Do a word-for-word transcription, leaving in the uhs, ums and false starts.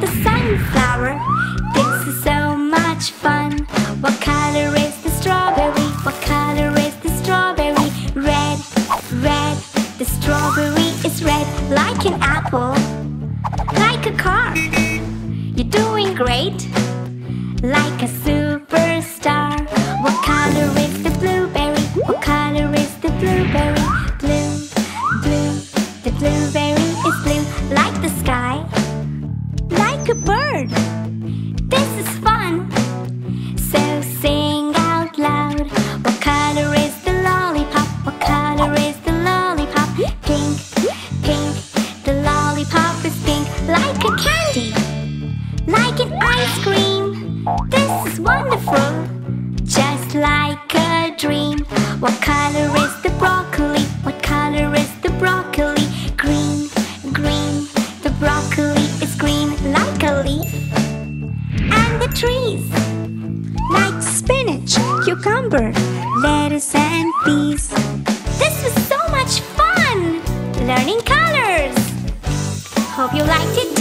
the sunflower. This is so much fun. What color is the strawberry? What color is the strawberry? Red, red. The strawberry is red, like an apple, like a car. You're doing great, like a superstar. What color is the blueberry? What color is the blueberry? Blue, blue. The blueberry is blue, like the sky, like a bird. This is fun, so sing out loud. What color is the lollipop? What color is the lollipop? Pink, pink. The lollipop is pink, like a candy, like an ice cream. This is wonderful, just like a dream. What color is the broccoli? What color is the broccoli? Green, green. The broccoli is green, like a leaf. And the trees, like spinach, cucumber, lettuce and peas. This was so much fun, learning colors. Hope you liked it.